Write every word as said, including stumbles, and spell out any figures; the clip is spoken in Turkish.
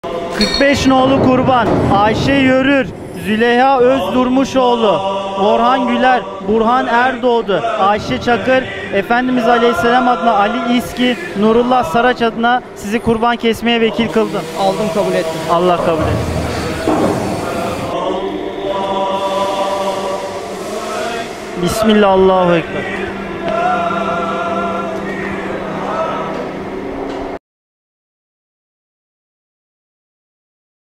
kırk beş nolu kurban Ayşe Yörür, Züleyha Özdurmuşoğlu, Orhan Güler, Burhan Erdoğdu, Ayşe Çakır, Efendimiz Aleyhisselam adına Ali İski, Nurullah Saraç adına sizi kurban kesmeye vekil kıldım. Aldım, kabul ettim. Allah kabul etsin. Bismillah, Allahu Ekber.